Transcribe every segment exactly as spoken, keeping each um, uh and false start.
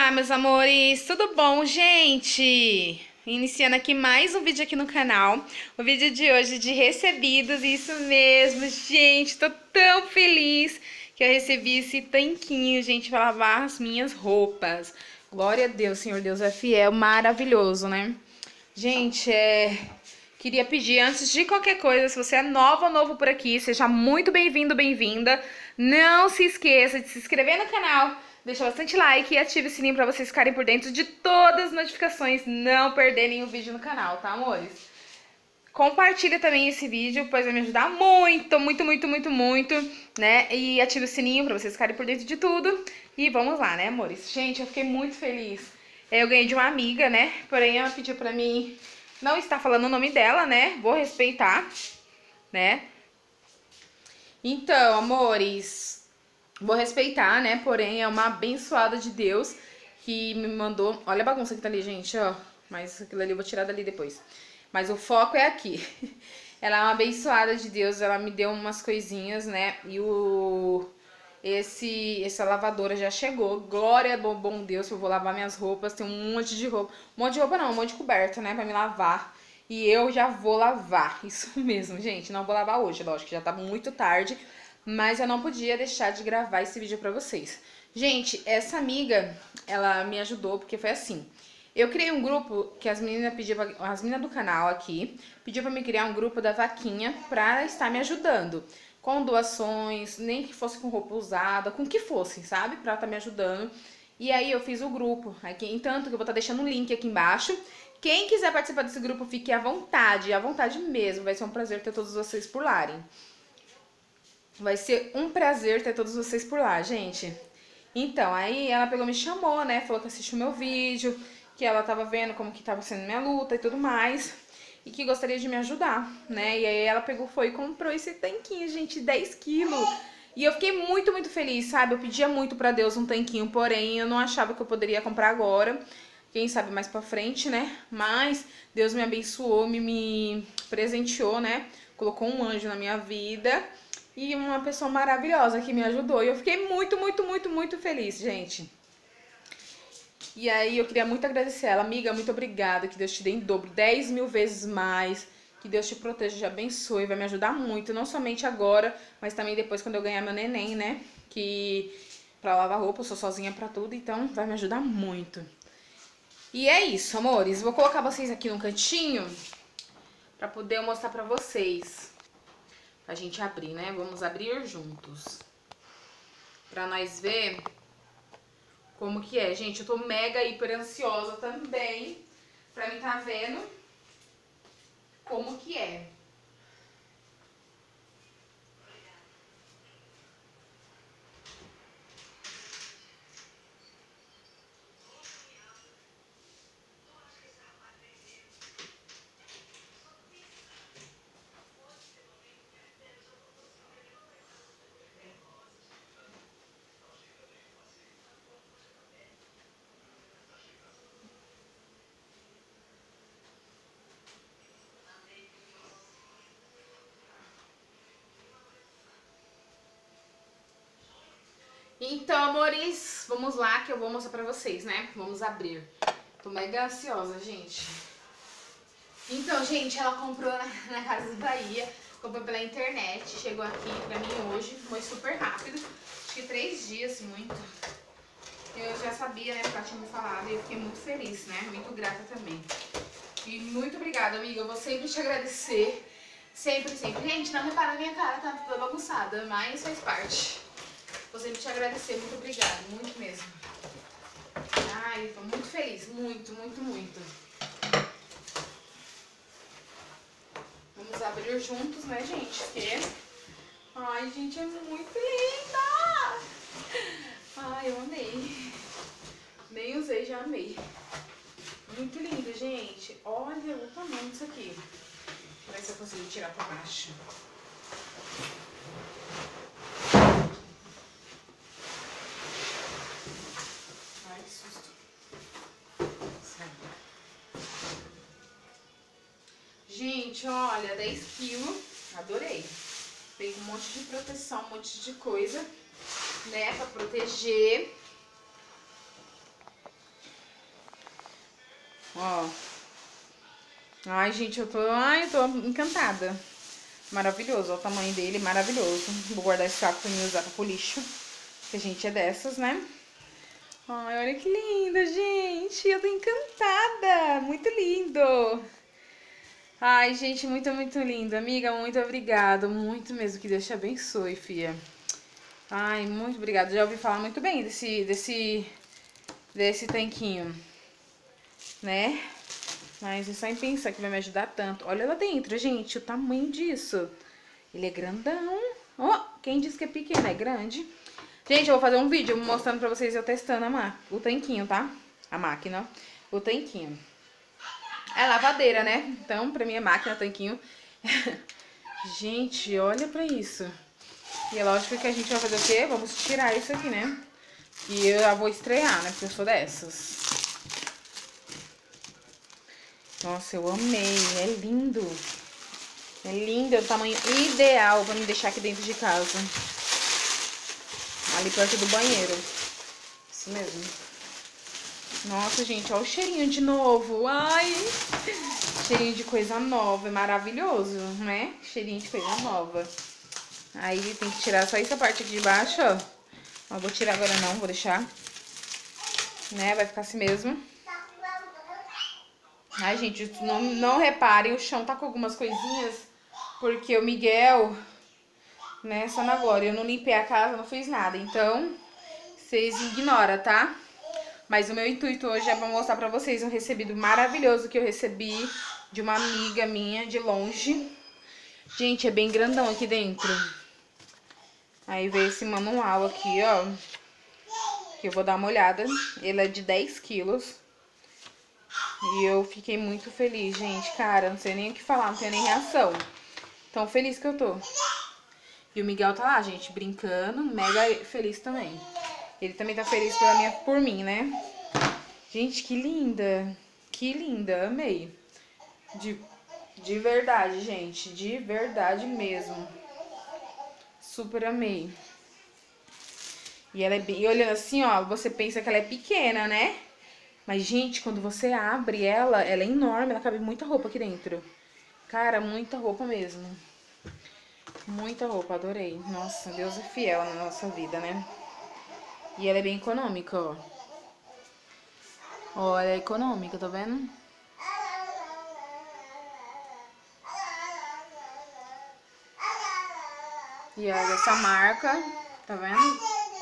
Olá, meus amores, tudo bom, gente? Iniciando aqui mais um vídeo aqui no canal. O vídeo de hoje é de recebidos, isso mesmo, gente, tô tão feliz que eu recebi esse tanquinho, gente, pra lavar as minhas roupas. Glória a Deus, Senhor Deus é fiel, maravilhoso, né? Gente, é... queria pedir, antes de qualquer coisa, se você é nova ou novo por aqui, seja muito bem-vindo, bem-vinda. Não se esqueça de se inscrever no canal, deixa bastante like e ative o sininho pra vocês ficarem por dentro de todas as notificações, não perderem o vídeo no canal, tá, amores? Compartilha também esse vídeo, pois vai me ajudar muito, muito, muito, muito, muito, né? E ative o sininho pra vocês ficarem por dentro de tudo. E vamos lá, né, amores? Gente, eu fiquei muito feliz. Eu ganhei de uma amiga, né? Porém, ela pediu pra mim não estar falando o nome dela, né? Vou respeitar, né? Então, amores, vou respeitar, né? Porém, é uma abençoada de Deus que me mandou... Olha a bagunça que tá ali, gente, ó. Mas aquilo ali eu vou tirar dali depois. Mas o foco é aqui. Ela é uma abençoada de Deus, ela me deu umas coisinhas, né? E o... Esse, essa lavadora já chegou. Glória ao bom Deus, eu vou lavar minhas roupas. Tem um monte de roupa. Um monte de roupa não, um monte de coberta, né? Pra me lavar. E eu já vou lavar. Isso mesmo, gente. Não vou lavar hoje, lógico, já tá muito tarde. Mas eu não podia deixar de gravar esse vídeo pra vocês. Gente, essa amiga, ela me ajudou porque foi assim. Eu criei um grupo que as meninas pediram, as meninas do canal aqui, pediu pra me criar um grupo da vaquinha pra estar me ajudando. Com doações, nem que fosse com roupa usada, com o que fosse, sabe? Pra estar me ajudando. E aí eu fiz o grupo, aqui, entanto que eu vou estar deixando um link aqui embaixo. Quem quiser participar desse grupo, fique à vontade, à vontade mesmo. Vai ser um prazer ter todos vocês por lá. Hein? Vai ser um prazer ter todos vocês por lá, gente. Então, aí ela pegou, me chamou, né? Falou que assistiu meu vídeo, que ela tava vendo como que tava sendo minha luta e tudo mais, e que gostaria de me ajudar, né? E aí ela pegou, foi e comprou esse tanquinho, gente, dez quilos. E eu fiquei muito, muito feliz, sabe? Eu pedia muito pra Deus um tanquinho, porém eu não achava que eu poderia comprar agora. Quem sabe mais pra frente, né? Mas Deus me abençoou, me, me presenteou, né? Colocou um anjo na minha vida e uma pessoa maravilhosa que me ajudou. E eu fiquei muito, muito, muito, muito feliz, gente. E aí eu queria muito agradecer ela. Amiga, muito obrigada, que Deus te dê em dobro, dez mil vezes mais. Que Deus te proteja, te abençoe, vai me ajudar muito. Não somente agora, mas também depois quando eu ganhar meu neném, né? Que pra lavar roupa, eu sou sozinha pra tudo, então vai me ajudar muito. E é isso, amores. Vou colocar vocês aqui no cantinho pra poder mostrar pra vocês. Pra gente abrir, né? Vamos abrir juntos. Pra nós ver... como que é, gente. Eu tô mega hiper ansiosa também pra mim tá vendo como que é. Então, amores, vamos lá que eu vou mostrar pra vocês, né? Vamos abrir. Tô mega ansiosa, gente. Então, gente, ela comprou na, na Casas Bahia, comprou pela internet, chegou aqui pra mim hoje, foi super rápido, acho que três dias, muito. Eu já sabia, né, porque ela tinha me falado e eu fiquei muito feliz, né, muito grata também. E muito obrigada, amiga, eu vou sempre te agradecer, sempre, sempre. Gente, não repara na minha cara, tá toda bagunçada, mas faz parte. Vou sempre te agradecer, muito obrigada, muito mesmo. Ai, tô muito feliz, muito, muito, muito. Vamos abrir juntos, né, gente? Porque... ai, gente, é muito linda! Ai, eu amei. Nem usei, já amei. Muito lindo, gente. Olha o tamanho disso aqui. Deixa eu ver se eu consigo tirar por baixo. Ai, que susto. Gente, olha, dez quilos. Adorei. Tem um monte de proteção, um monte de coisa, né, pra proteger. Ó. Ai, gente, eu tô... Ai, eu tô encantada. Maravilhoso, ó, o tamanho dele, maravilhoso. Vou guardar esse saco pra mim usar pro lixo. Porque a gente é dessas, né? Ai, olha que lindo, gente. Eu tô encantada. Muito lindo. Ai, gente, muito, muito lindo. Amiga, muito obrigada. Muito mesmo. Que Deus te abençoe, fia. Ai, muito obrigada. Já ouvi falar muito bem desse, desse, desse tanquinho, né? Mas é só em pensar que vai me ajudar tanto. Olha lá dentro, gente, o tamanho disso. Ele é grandão. Ó, oh, quem disse que é pequeno, é grande. Gente, eu vou fazer um vídeo mostrando pra vocês eu testando a ma o tanquinho, tá? A máquina, o tanquinho. É lavadeira, né? Então, pra mim é máquina, tanquinho. Gente, olha pra isso. E é lógico que a gente vai fazer o quê? Vamos tirar isso aqui, né? E eu já vou estrear, né? Porque eu sou dessas. Nossa, eu amei. É lindo. É lindo. É o tamanho ideal pra me deixar aqui dentro de casa. Ali perto do banheiro. Isso mesmo. Nossa, gente, olha o cheirinho de novo. Ai, cheirinho de coisa nova. É maravilhoso, né? Cheirinho de coisa nova. Aí tem que tirar só essa parte aqui de baixo, ó. Não vou tirar agora não, vou deixar. Né? Vai ficar assim mesmo. Ai, gente, não, não reparem, o chão tá com algumas coisinhas. Porque o Miguel, né, só na agora. Eu não limpei a casa, não fiz nada. Então, vocês ignoram, tá? Mas o meu intuito hoje é pra mostrar pra vocês um recebido maravilhoso que eu recebi de uma amiga minha de longe. Gente, é bem grandão aqui dentro. Aí veio esse manual aqui, ó. Que eu vou dar uma olhada. Ele é de dez quilos. E eu fiquei muito feliz, gente. Cara, não sei nem o que falar, não tenho nem reação. Tão feliz que eu tô. E o Miguel tá lá, gente, brincando. Mega feliz também. Ele também tá feliz pela minha, por mim, né? Gente, que linda. Que linda, amei. De, de verdade, gente. De verdade mesmo. Super amei. E ela é bem... E olhando assim, ó, você pensa que ela é pequena, né? Mas, gente, quando você abre ela, ela é enorme. Ela cabe muita roupa aqui dentro. Cara, muita roupa mesmo. Muita roupa, adorei. Nossa, Deus é fiel na nossa vida, né? E ela é bem econômica, ó. Ó, ela é econômica, tá vendo? E é dessa marca, tá vendo?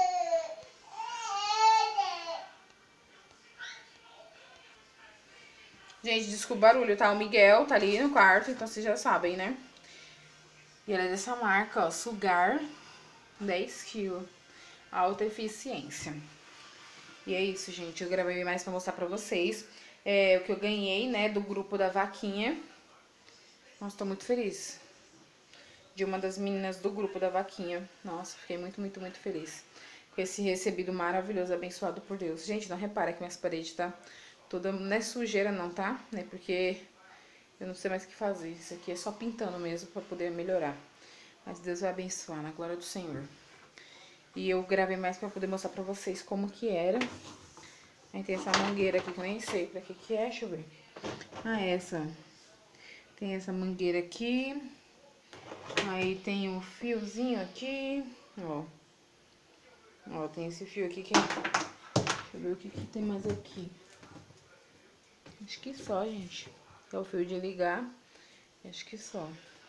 Gente, desculpa o barulho, tá? O Miguel tá ali no quarto, então vocês já sabem, né? E ela é dessa marca, ó, Sugar, dez quilos. Alta eficiência. E é isso, gente. Eu gravei mais pra mostrar pra vocês. É o que eu ganhei, né, do grupo da vaquinha. Nossa, tô muito feliz. De uma das meninas do grupo da vaquinha. Nossa, fiquei muito, muito, muito feliz. Com esse recebido maravilhoso, abençoado por Deus. Gente, não repara que minhas paredes tá toda... Não é sujeira não, tá? Né? Porque eu não sei mais o que fazer. Isso aqui é só pintando mesmo pra poder melhorar. Mas Deus vai abençoar, na glória do Senhor. E eu gravei mais pra poder mostrar pra vocês como que era. Aí tem essa mangueira aqui que eu nem sei pra que que é, deixa eu ver. Ah, essa. Tem essa mangueira aqui. Aí tem um fiozinho aqui, ó. Ó, tem esse fio aqui que... Deixa eu ver o que que tem mais aqui. Acho que só, gente. É o fio de ligar. Acho que só.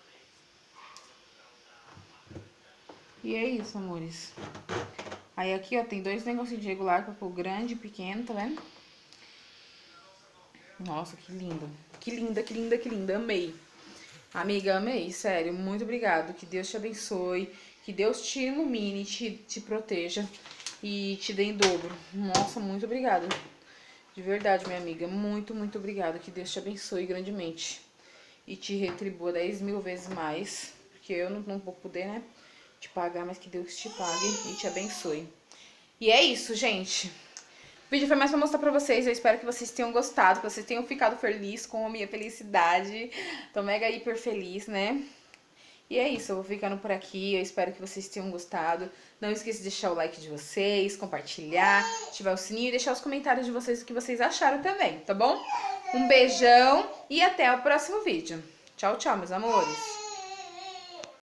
E é isso, amores. Aí aqui, ó, tem dois negocinhos de regular pra pôr grande e pequeno, tá vendo? Nossa, que linda. Que linda, que linda, que linda. Amei. Amiga, amei, sério. Muito obrigado. Que Deus te abençoe. Que Deus te ilumine, te, te proteja e te dê em dobro. Nossa, muito obrigada. De verdade, minha amiga. Muito, muito obrigada. Que Deus te abençoe grandemente. E te retribua dez mil vezes mais. Porque eu não, não vou poder, né, te pagar, mas que Deus te pague e te abençoe. E é isso, gente. O vídeo foi mais pra mostrar pra vocês. Eu espero que vocês tenham gostado, que vocês tenham ficado felizes com a minha felicidade. Tô mega hiper feliz, né? E é isso, eu vou ficando por aqui, eu espero que vocês tenham gostado. Não esqueça de deixar o like de vocês, compartilhar, ativar o sininho e deixar os comentários de vocês o que vocês acharam também, tá bom? Um beijão e até o próximo vídeo. Tchau, tchau, meus amores!